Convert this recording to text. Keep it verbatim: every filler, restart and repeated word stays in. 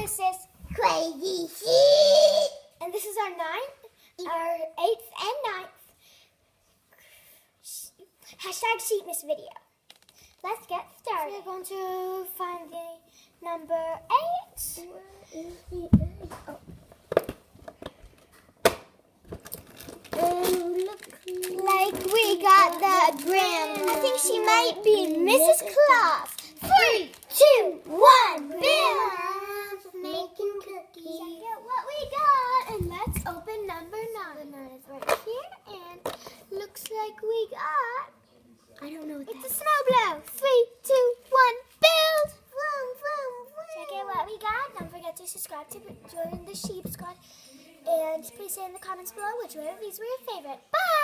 This is Crazy Sheep. And this is our ninth, our eighth and ninth hashtag Sheepmas video. Let's get started. So we're going to find the number eight. Oh. And look like we got the Grim. I think she might be Missus Claus. Three, two, one, Bill. Making cookies. Check out what we got, and let's open number nine. The nine is right here, and looks like we got. I don't know what it's that a snow blow. Three, two, one, build. Vroom, vroom, vroom. Check out what we got. Don't forget to subscribe to join the Sheep Squad, and please say in the comments below which one of these were your favorite. Bye.